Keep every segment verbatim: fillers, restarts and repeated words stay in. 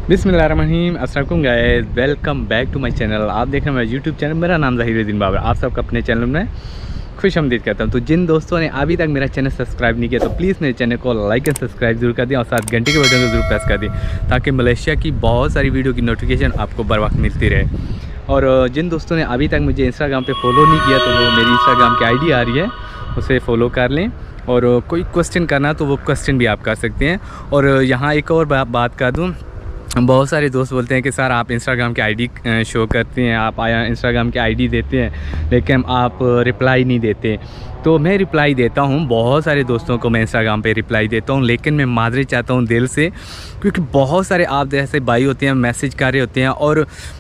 बिस्मिल्लाहिर्रहमानिर्रहीम। अस्सलाम वालेकुम guys, welcome back to my channel. आप देख रहे हैं मेरा यूट्यूब चैनल। मेरा नाम ज़हीरुद्दीन बाबर। आप सबका अपने चैनल में खुश आमदीद कहता हूँ। तो जिन दोस्तों ने अभी तक मेरा चैनल सब्सक्राइब नहीं किया तो प्लीज़ मेरे चैनल को लाइक एंड सब्सक्राइब जरूर कर दें और साथ घंटे के बटन को जरूर प्रेस कर दें ताकि मलेशिया की बहुत सारी वीडियो की नोटिफिकेशन आपको बर वक्त मिलती रहे। और जिन दोस्तों ने अभी तक मुझे इंस्टाग्राम पर फॉलो नहीं किया तो वो मेरी इंस्टाग्राम की आई डी आ रही है, उसे फॉलो कर लें। और कोई क्वेश्चन करना तो वो क्वेश्चन भी आप कर सकते हैं। और यहाँ एक और बा, बात कर दूँ, बहुत सारे दोस्त बोलते हैं कि सर आप इंस्टाग्राम की आईडी शो करते हैं, आप आया इंस्टाग्राम की आईडी देते हैं लेकिन आप रिप्लाई नहीं देते। तो मैं रिप्लाई देता हूँ, बहुत सारे दोस्तों को मैं इंस्टाग्राम पे रिप्लाई देता हूँ, लेकिन मैं माजरे चाहता हूँ दिल से, क्योंकि बहुत सारे आप जैसे भाई होते हैं मैसेज कर रहे होते हैं और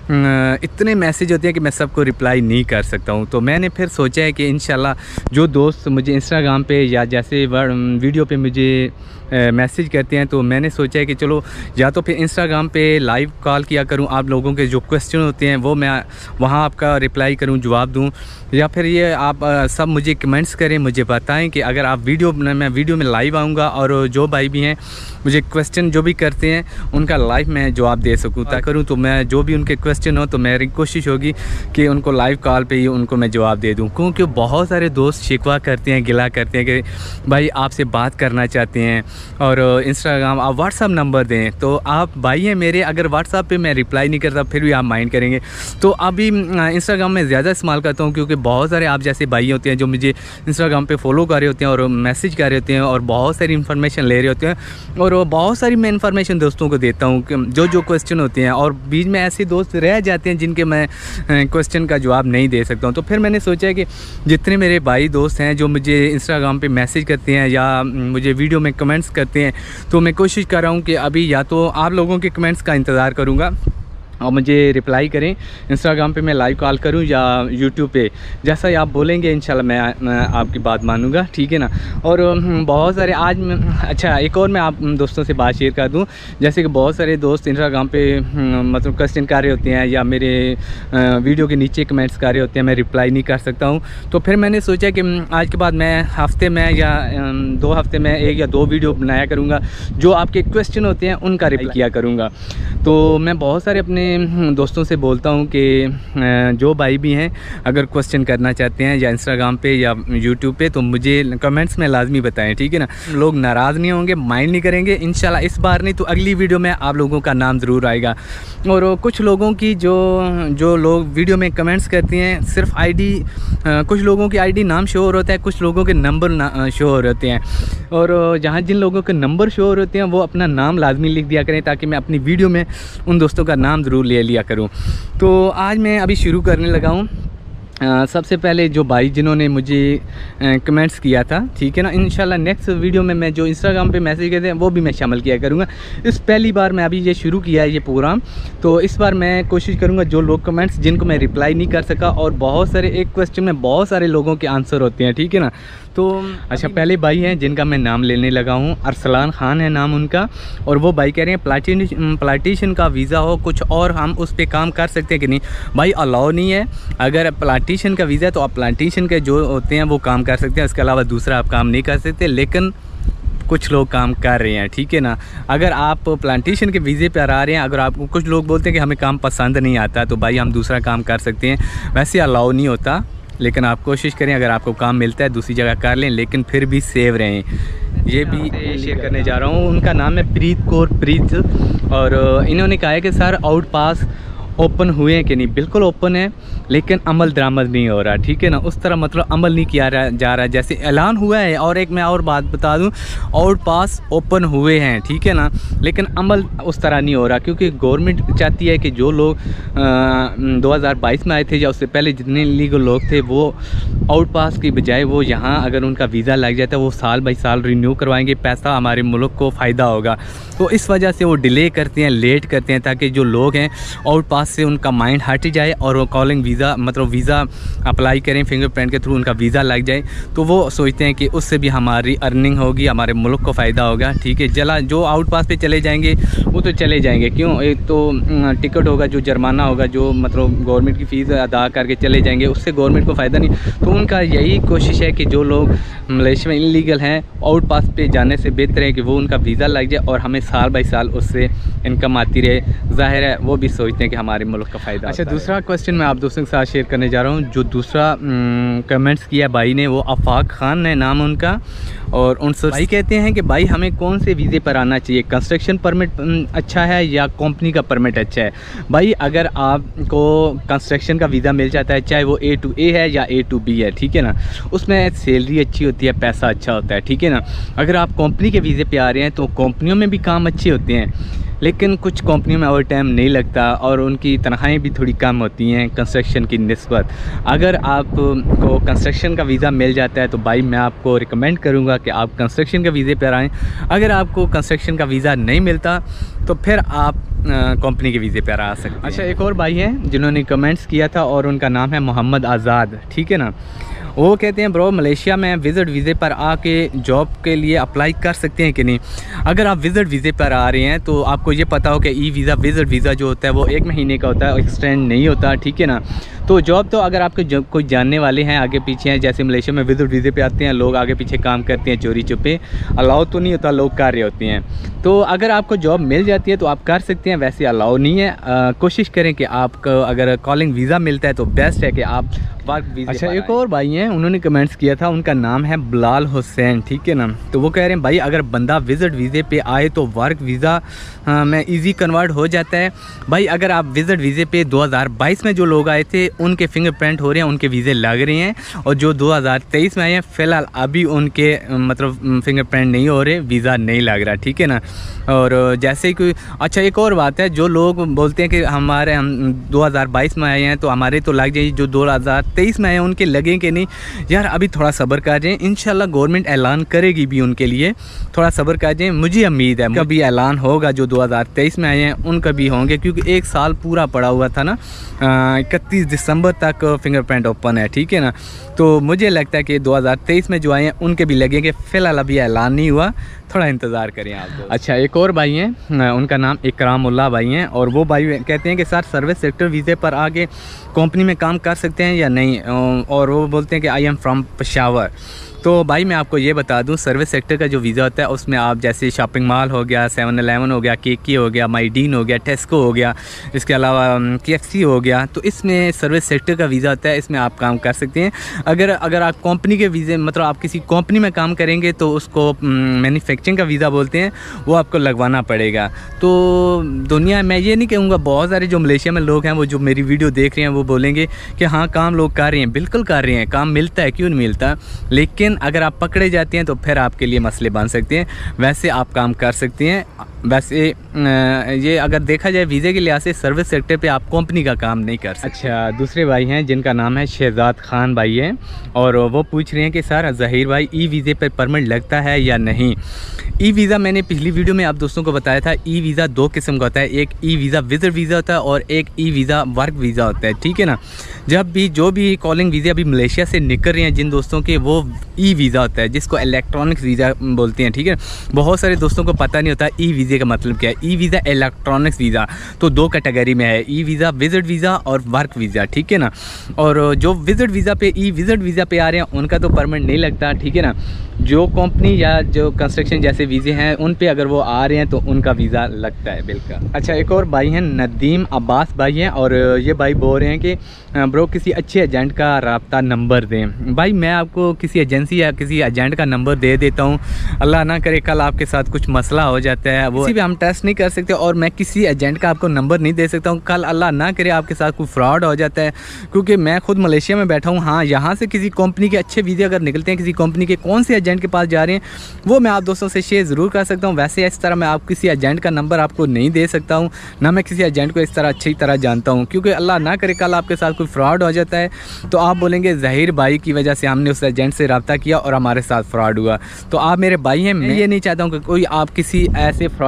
इतने मैसेज होते हैं कि मैं सबको रिप्लाई नहीं कर सकता हूँ। तो मैंने फिर सोचा है कि इंशाल्लाह जो दोस्त मुझे इंस्टाग्राम पे या जैसे वीडियो पे मुझे मैसेज करते हैं तो मैंने सोचा है कि चलो या तो फिर इंस्टाग्राम पे लाइव कॉल किया करूं, आप लोगों के जो क्वेश्चन होते हैं वो मैं वहां आपका रिप्लाई करूं, जवाब दूं, या फिर ये आप सब मुझे कमेंट्स करें, मुझे बताएं कि अगर आप वीडियो मैं वीडियो में लाइव आऊँगा और जो भाई भी हैं मुझे क्वेश्चन जो भी करते हैं उनका लाइव मैं जवाब दे सकूँ ता करूँ। तो मैं जो भी उनके क्वेश्चन हो तो मेरी कोशिश होगी कि उनको लाइव कॉल पे ही उनको मैं जवाब दे दूँ, क्योंकि बहुत सारे दोस्त शिकवा करते हैं, गिला करते हैं कि भाई आपसे बात करना चाहते हैं और इंस्टाग्राम आप व्हाट्सअप नंबर दें। तो आप भाई हैं मेरे, अगर व्हाट्सअप पे मैं रिप्लाई नहीं करता फिर भी आप माइंड करेंगे। तो अभी इंस्टाग्राम में ज़्यादा इस्तेमाल करता हूँ क्योंकि बहुत सारे आप जैसे भाई होते हैं जो मुझे इंस्टाग्राम पे फॉलो कर रहे होते हैं और मैसेज कर रहे होते हैं और बहुत सारी इन्फॉर्मेशन ले रहे होते हैं। और बहुत सारी मैं इन्फॉर्मेशन दोस्तों को देता हूँ जो जो क्वेश्चन होते हैं, और बीच में ऐसे दोस्त रह जाते हैं जिनके मैं क्वेश्चन का जवाब नहीं दे सकता हूँ। तो फिर मैंने सोचा है कि जितने मेरे भाई दोस्त हैं जो मुझे इंस्टाग्राम पे मैसेज करते हैं या मुझे वीडियो में कमेंट्स करते हैं, तो मैं कोशिश कर रहा हूँ कि अभी या तो आप लोगों के कमेंट्स का इंतज़ार करूँगा और मुझे रिप्लाई करें, इंस्टाग्राम पे मैं लाइव कॉल करूं या यूट्यूब पे, जैसा ही आप बोलेंगे इंशाल्लाह मैं, मैं आपकी बात मानूंगा, ठीक है ना। और बहुत सारे आज मैं, अच्छा एक और मैं आप दोस्तों से बात शेयर कर दूं, जैसे कि बहुत सारे दोस्त इंस्टाग्राम पे मतलब क्वेश्चन कर रहे होते हैं या मेरे वीडियो के नीचे कमेंट्स कर रहे होते हैं, मैं रिप्लाई नहीं कर सकता हूँ। तो फिर मैंने सोचा कि आज के बाद मैं हफ्ते में या दो हफ्ते में एक या दो वीडियो बनाया करूँगा, जो आपके क्वेश्चन होते हैं उनका रिप्लाई किया करूँगा। तो मैं बहुत सारे अपने दोस्तों से बोलता हूं कि जो भाई भी हैं अगर क्वेश्चन करना चाहते हैं या इंस्टाग्राम पे या यूट्यूब पे तो मुझे कमेंट्स में लाजमी बताएं, ठीक है ना। लोग नाराज़ नहीं होंगे, माइंड नहीं करेंगे इंशाल्लाह। इस बार नहीं तो अगली वीडियो में आप लोगों का नाम ज़रूर आएगा। और कुछ लोगों की जो जो लोग वीडियो में कमेंट्स करते हैं सिर्फ आईडी, कुछ लोगों की आईडी नाम शो हो रहा होता है, कुछ लोगों के नंबर शो हो रहे होते हैं। और जहाँ जिन लोगों के नंबर शो हो रहे होते हैं वो अपना नाम लाजमी लिख दिया करें ताकि मैं अपनी वीडियो में उन दोस्तों का नाम ज़रूर ले लिया करूं। तो आज मैं अभी शुरू करने लगा हूं। आ, सबसे पहले जो भाई जिन्होंने मुझे कमेंट्स किया था, ठीक है ना, इंशाल्लाह नेक्स्ट वीडियो में मैं जो इंस्टाग्राम पे मैसेज करते हैं वो भी मैं शामिल किया करूँगा। इस पहली बार मैं अभी ये शुरू किया है ये प्रोग्राम, तो इस बार मैं कोशिश करूँगा जो लोग कमेंट्स जिनको मैं रिप्लाई नहीं कर सका, और बहुत सारे एक क्वेश्चन में बहुत सारे लोगों के आंसर होते हैं, ठीक है ना। तो अच्छा पहले भाई हैं जिनका मैं नाम लेने लगा हूँ, अरसलान ख़ान है नाम उनका, और वो भाई कह रहे हैं प्लाटिन प्लाटिशन का वीज़ा हो कुछ और हम उस पर काम कर सकते हैं कि नहीं। भाई अलाउ नहीं है, अगर प्लाटिशन का वीज़ा है तो आप प्लाटिशन के जो होते हैं वो काम कर सकते हैं, इसके अलावा दूसरा आप काम नहीं कर सकते। लेकिन कुछ लोग काम कर रहे हैं, ठीक है ना। अगर आप प्लांटेशन के वीज़े पर आ रहे हैं, अगर आपको कुछ लोग बोलते हैं कि हमें काम पसंद नहीं आता तो भाई हम दूसरा काम कर सकते हैं, वैसे अलाउ नहीं होता। लेकिन आप कोशिश करें अगर आपको काम मिलता है दूसरी जगह कर लें, लेकिन फिर भी सेव रहें। ये भी शेयर करने जा रहा हूँ, उनका नाम है प्रीत कौर प्रीत, और इन्होंने कहा है कि सर आउट पास ओपन हुए हैं कि नहीं। बिल्कुल ओपन है लेकिन अमल दरामद नहीं हो रहा, ठीक है ना। उस तरह मतलब अमल नहीं किया जा रहा जैसे ऐलान हुआ है। और एक मैं और बात बता दूं, आउट पास ओपन हुए हैं, ठीक है ना, लेकिन अमल उस तरह नहीं हो रहा, क्योंकि गवर्नमेंट चाहती है कि जो लोग दो हज़ार बाईस में आए थे या उससे पहले जितने लीगल लोग थे वो आउट पास की बजाय वो यहाँ अगर उनका वीज़ा लग जाता है वो साल बाई साल रिन्यू करवाएंगे, पैसा हमारे मुल्क को फ़ायदा होगा। तो इस वजह से वो डिले करते हैं, लेट करते हैं, ताकि जो लोग हैं आउट पास पास से उनका माइंड हट जाए और वो कॉलिंग वीज़ा मतलब वीज़ा अप्लाई करें फिंगरप्रिंट के थ्रू, उनका वीज़ा लग जाए, तो वो सोचते हैं कि उससे भी हमारी अर्निंग होगी, हमारे मुल्क को फ़ायदा होगा। ठीक है, जला जो आउट पास पे चले जाएंगे वो तो चले जाएंगे, क्यों, एक तो टिकट होगा, जो जुर्माना होगा, जो मतलब गवर्नमेंट की फ़ीस अदा करके चले जाएंगे, उससे गवर्नमेंट को फ़ायदा नहीं। तो उनका यही कोशिश है कि जो लोग मलेशिया में इलीगल हैं, आउट पास पे जाने से बेहतर है कि वो उनका वीज़ा लग जाए और हमें साल बाई साल उससे इनकम आती रहे। ज़ाहिर है वो भी सोचते हैं कि हमारे मुल्क का फ़ायदा। अच्छा, दूसरा क्वेश्चन मैं आप दोस्तों के साथ शेयर करने जा रहा हूँ। जो दूसरा कमेंट्स किया भाई ने, वो आफाक खान है नाम उनका, और उनसे भाई कहते हैं कि भाई हमें कौन से वीज़े पर आना चाहिए, कंस्ट्रक्शन परमिट अच्छा है या कंपनी का परमिट अच्छा है। भाई अगर आपको कंस्ट्रक्शन का वीज़ा मिल जाता है, चाहे वो ए टू ए है या ए टू बी है, ठीक है ना, उसमें सैलरी अच्छी होती है, पैसा अच्छा होता है, ठीक है ना। अगर आप कंपनी के वीज़े पे आ रहे हैं तो कंपनियों में भी काम अच्छे होते हैं, लेकिन कुछ कंपनियों में ओवर टाइम नहीं लगता और उनकी तनख्वाहें भी थोड़ी कम होती हैं कंस्ट्रक्शन की निस्बत। अगर आपको कंस्ट्रक्शन का वीज़ा मिल जाता है तो भाई मैं आपको रिकमेंड करूंगा कि आप कंस्ट्रक्शन के वीज़े पर आएँ। अगर आपको कंस्ट्रक्शन का वीज़ा नहीं मिलता तो फिर आप कंपनी के वीज़े पर आ सकते हैं। अच्छा, एक और भाई हैं जिन्होंने कमेंट्स किया था और उनका नाम है मोहम्मद आज़ाद, ठीक है ना। वो कहते हैं ब्रो मलेशिया में विज़िट वीज़े पर आके जॉब के लिए अप्लाई कर सकते हैं कि नहीं। अगर आप विज़िट वीज़े पर आ रहे हैं तो आपको ये पता हो कि ई वीज़ा विज़िट वीज़ा जो होता है वो एक महीने का होता है, एक्सटेंड नहीं होता, ठीक है ना। तो जॉब तो अगर आपके जॉब कोई जानने वाले हैं आगे पीछे हैं, जैसे मलेशिया में विज़िट वीज़े पे आते हैं लोग, आगे पीछे काम करते हैं चोरी छुपे, अलाउ तो नहीं होता, लोग कर रहे होते हैं। तो अगर आपको जॉब मिल जाती है तो आप कर सकते हैं, वैसे अलाउ नहीं है। आ, कोशिश करें कि आपको अगर कॉलिंग वीज़ा मिलता है तो बेस्ट है कि आप वर्क वीज़ा। अच्छा, एक और भाई हैं उन्होंने कमेंट्स किया था, उनका नाम है बिलाल हुसैन, ठीक है ना। तो वो कह रहे हैं भाई अगर बंदा विज़िट वीज़े पे आए तो वर्क वीज़ा में इजी कन्वर्ट हो जाता है। भाई अगर आप विज़िट वीज़े पे दो हज़ार बाईस में जो लोग आए थे उनके फिंगरप्रिंट हो रहे हैं, उनके वीज़े लग रहे हैं, और जो दो हज़ार तेईस में आए हैं फ़िलहाल अभी उनके मतलब फिंगरप्रिंट नहीं हो रहे, वीज़ा नहीं लग रहा, ठीक है ना। और जैसे कि अच्छा, एक और बात है, जो लोग बोलते हैं कि हमारे हम दो हज़ार बाईस में आए हैं तो हमारे तो लग जाए, जो दो हज़ार तेईस में आए हैं उनके लगें कि नहीं। यार अभी थोड़ा सब्र कर जाएँ, इंशाल्लाह गवर्नमेंट ऐलान करेगी भी उनके लिए, थोड़ा सब्र कर जाएँ। मुझे उम्मीद है कभी ऐलान होगा, जो दो हज़ार तेईस में आए हैं उनका भी होंगे, क्योंकि एक साल पूरा पड़ा हुआ था ना, इकतीस दिसंबर तक फिंगरप्रिंट ओपन है, ठीक है ना। तो मुझे लगता है कि दो हज़ार तेईस में जो आए हैं उनके भी लगेंगे, फ़िलहाल अभी ऐलान नहीं हुआ, थोड़ा इंतज़ार करें आप। अच्छा, एक और भाई हैं उनका नाम इकरामुल्लाह भाई हैं, और वो भाई कहते हैं कि सर सर्विस सेक्टर वीज़े पर आके कंपनी में काम कर सकते हैं या नहीं, और वो बोलते हैं कि आई एम फ्रॉम पेशावर। तो भाई मैं आपको ये बता दूं, सर्विस सेक्टर का जो वीज़ा होता है उसमें आप जैसे शॉपिंग मॉल हो गया, सेवन एलेवन हो गया, केकी हो गया, माइडीन हो गया, टेस्को हो गया, इसके अलावा केएफसी हो गया, तो इसमें सर्विस सेक्टर का वीज़ा होता है, इसमें आप काम कर सकते हैं। अगर अगर आप कंपनी के वीज़े मतलब आप किसी कंपनी में काम करेंगे तो उसको मैन्युफैक्चरिंग का वीज़ा बोलते हैं, वो आपको लगवाना पड़ेगा। तो दुनिया मैं ये नहीं कहूँगा, बहुत सारे जो मलेशिया में लोग हैं वो जो मेरी वीडियो देख रहे हैं वो बोलेंगे कि हाँ काम लोग कर रहे हैं, बिल्कुल कर रहे हैं, काम मिलता है, क्यों नहीं मिलता, लेकिन अगर आप पकड़े जाते हैं तो फिर आपके लिए मसले बन सकते हैं। वैसे आप काम कर सकते हैं। वैसे ये अगर देखा जाए वीज़े के लिहाज से सर्विस सेक्टर पे आप कंपनी का काम नहीं कर सकते। अच्छा, दूसरे भाई हैं जिनका नाम है शहजाद खान भाई हैं, और वो पूछ रहे हैं कि सर ज़हीर भाई ई वीज़े पर परमिट लगता है या नहीं। ई वीज़ा मैंने पिछली वीडियो में आप दोस्तों को बताया था, ई वीज़ा दो किस्म का होता है, एक ई वीज़ा विज़िट वीज़ा होता है और एक ई वीज़ा वर्क वीज़ा होता है, ठीक है ना। जब भी जो भी कॉलिंग वीज़ा अभी मलेशिया से निकल रहे हैं जिन दोस्तों के, वो ई वीज़ा होता है जिसको इलेक्ट्रॉनिक्स वीज़ा बोलते हैं, ठीक है। बहुत सारे दोस्तों को पता नहीं होता ई वीज़े का मतलब क्या है। ई वीज़ा इलेक्ट्रॉनिक्स वीज़ा तो दो कैटेगरी में है, ई वीज़ा विज़िट वीज़ा और वर्क वीज़ा, ठीक है ना। और जो विज़िट वीज़ा पे ई विज़िट वीज़ा पे आ रहे हैं उनका तो परमिट नहीं लगता, ठीक है ना। जो कंपनी या जो कंस्ट्रक्शन जैसे वीज़े हैं उन पे अगर वो आ रहे हैं तो उनका वीज़ा लगता है, बिल्कुल। अच्छा, एक और भाई हैं नदीम अब्बास भाई हैं, और ये भाई बोल रहे हैं कि ब्रो किसी अच्छे एजेंट का राब्ता नंबर दें। भाई मैं आपको किसी एजेंसी या किसी एजेंट का नंबर दे देता हूँ, अल्लाह ना करे कल आपके साथ कुछ मसला हो जाता है, वो किसी भी हम टेस्ट नहीं कर सकते, और मैं किसी एजेंट का आपको नंबर नहीं दे सकता हूँ, कल अल्लाह ना करे आपके साथ कोई फ्रॉड हो जाता है। क्योंकि मैं खुद मलेशिया में बैठा हूँ, हाँ यहाँ से किसी कंपनी के अच्छे वीज़े अगर निकलते हैं, किसी कंपनी के कौन से एजेंट के पास जा रहे हैं वो मैं आप दोस्तों से शेयर ज़रूर कर सकता हूँ। वैसे इस तरह मैं आप किसी एजेंट का नंबर आपको नहीं दे सकता हूँ, ना मैं किसी एजेंट को इस तरह अच्छी तरह जानता हूँ, क्योंकि अल्लाह ना करे कल आपके साथ कोई फ्रॉड हो जाता है तो आप बोलेंगे ज़हीर भाई की वजह से हमने उस एजेंट से रब्ता किया और हमारे साथ फ्रॉड हुआ। तो आप मेरे भाई हैं, मैं ये नहीं चाहता हूँ कि कोई आप किसी ऐसे फ्रॉड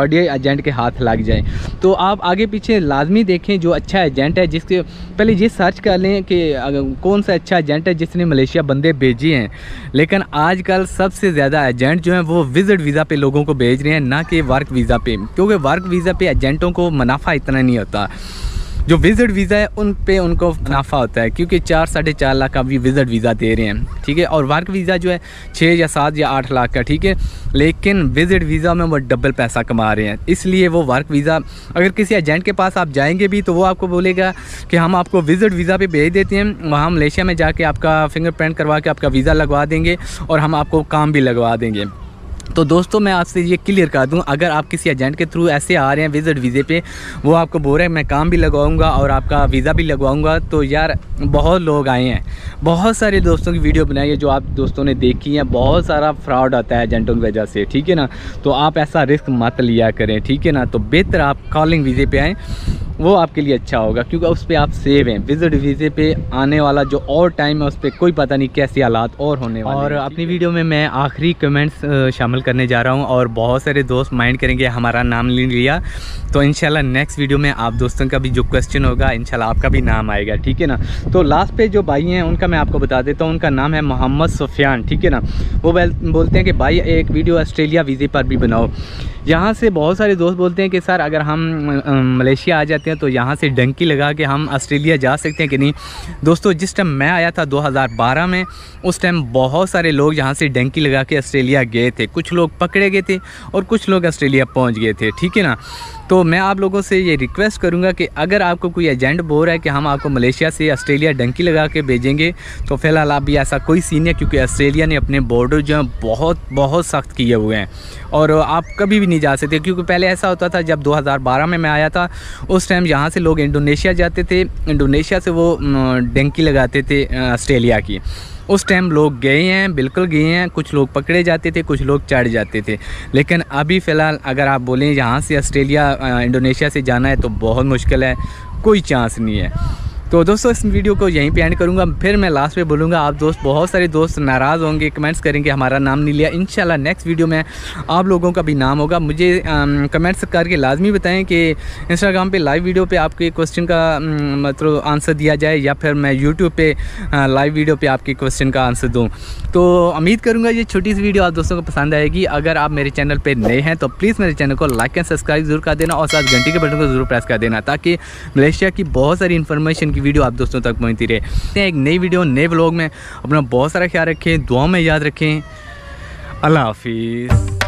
फ्रॉडी एजेंट के हाथ लग जाए। तो आप आगे पीछे लाजमी देखें जो अच्छा एजेंट है, जिसके पहले ये सर्च कर लें कि कौन सा अच्छा एजेंट है जिसने मलेशिया बंदे भेजे हैं। लेकिन आजकल सबसे ज़्यादा एजेंट जो हैं वो विज़िट वीज़ा पे लोगों को भेज रहे हैं, ना कि वर्क वीज़ा पे, क्योंकि वर्क वीज़ा पे एजेंटों को मुनाफा इतना नहीं होता। जो विज़िट वीज़ा है उन पे उनको मुनाफा होता है, क्योंकि चार साढ़े चार लाख का भी विज़िट वीज़ा दे रहे हैं, ठीक है। और वर्क वीज़ा जो है छः या सात या आठ लाख का, ठीक है। लेकिन विज़िट वीज़ा में वो डबल पैसा कमा रहे हैं, इसलिए वो वर्क वीज़ा, अगर किसी एजेंट के पास आप जाएंगे भी तो वो आपको बोलेगा कि हम आपको विज़िट वीज़ा पे भेज देते हैं, वहाँ मलेशिया में जाके आपका फिंगरप्रिंट करवा के आपका वीज़ा लगवा देंगे और हम आपको काम भी लगवा देंगे। तो दोस्तों मैं आपसे ये क्लियर कर दूं, अगर आप किसी एजेंट के थ्रू ऐसे आ रहे हैं विज़िट वीज़े पे, वो आपको बोल रहे हैं मैं काम भी लगवाऊंगा और आपका वीज़ा भी लगवाऊंगा, तो यार बहुत लोग आए हैं, बहुत सारे दोस्तों की वीडियो बनाई है जो आप दोस्तों ने देखी है, बहुत सारा फ्रॉड आता है एजेंटों की वजह से, ठीक है ना। तो आप ऐसा रिस्क मत लिया करें, ठीक है ना। तो बेहतर आप कॉलिंग वीज़े पे आएँ, वो आपके लिए अच्छा होगा, क्योंकि उस पर आप सेव हैं। विज़िट वीज़े पे आने वाला जो और टाइम है उस पर कोई पता नहीं कैसे हालात और होने वाले। और अपनी वीडियो में मैं आखिरी कमेंट्स शामिल करने जा रहा हूं, और बहुत सारे दोस्त माइंड करेंगे हमारा नाम नहीं लिया, तो इंशाल्लाह नेक्स्ट वीडियो में आप दोस्तों का भी जो क्वेश्चन होगा इंशाल्लाह आपका भी नाम आएगा, ठीक है ना। तो लास्ट पे जो भाई हैं उनका मैं आपको बता देता हूँ, उनका नाम है मोहम्मद सुफियान, ठीक है ना। वो बोलते हैं कि भाई एक वीडियो ऑस्ट्रेलिया वीज़े पर भी बनाओ। यहाँ से बहुत सारे दोस्त बोलते हैं कि सर अगर हम मलेशिया आ जाते हैं तो यहाँ से डंकी लगा के हम ऑस्ट्रेलिया जा सकते हैं कि नहीं। दोस्तों जिस टाइम मैं आया था दो हज़ार बारह में, उस टाइम बहुत सारे लोग यहाँ से डंकी लगा के ऑस्ट्रेलिया गए थे, कुछ लोग पकड़े गए थे और कुछ लोग ऑस्ट्रेलिया पहुँच गए थे, ठीक है ना। तो मैं आप लोगों से ये रिक्वेस्ट करूँगा कि अगर आपको कोई एजेंट बोल रहा है कि हम आपको मलेशिया से ऑस्ट्रेलिया डंकी लगा के भेजेंगे, तो फ़िलहाल आप भी ऐसा कोई सीन है, क्योंकि ऑस्ट्रेलिया ने अपने बॉर्डर जो हैं बहुत बहुत सख्त किए हुए हैं और आप कभी भी नहीं जा सकते। क्योंकि पहले ऐसा होता था, जब दो हज़ार बारह में मैं आया था उस टाइम यहाँ से लोग इंडोनेशिया जाते थे, इंडोनेशिया से वो डंकी लगाते थे ऑस्ट्रेलिया की। उस टाइम लोग गए हैं, बिल्कुल गए हैं, कुछ लोग पकड़े जाते थे, कुछ लोग चढ़ जाते थे। लेकिन अभी फ़िलहाल अगर आप बोलें यहाँ से ऑस्ट्रेलिया इंडोनेशिया से जाना है तो बहुत मुश्किल है, कोई चांस नहीं है। तो दोस्तों इस वीडियो को यहीं पे एंड करूँगा। फिर मैं लास्ट में बोलूँगा, आप दोस्त बहुत सारे दोस्त नाराज़ होंगे, कमेंट्स करेंगे हमारा नाम नहीं लिया। इंशाल्लाह नेक्स्ट वीडियो में आप लोगों का भी नाम होगा। मुझे कमेंट्स करके लाजमी बताएं कि इंस्टाग्राम पे लाइव वीडियो पे आपके क्वेश्चन का मतलब आंसर दिया जाए, या फिर मैं यूट्यूब पे लाइव वीडियो पे आपके क्वेश्चन का आंसर दूँ। तो उम्मीद करूँगा ये छोटी सी वीडियो आप दोस्तों को पसंद आएगी। अगर आप मेरे चैनल पर नए हैं तो प्लीज़ मेरे चैनल को लाइक एंड सब्सक्राइब जरूर कर देना, और साथ घंटी के बटन को जरूर प्रेस कर देना, ताकि मलेशिया की बहुत सारी इन्फॉर्मेशन की वीडियो आप दोस्तों तक पहुंचती रहे। एक नई वीडियो नए व्लॉग में, अपना बहुत सारा ख्याल रखें, दुआ में याद रखें। अल्लाह हाफिज़।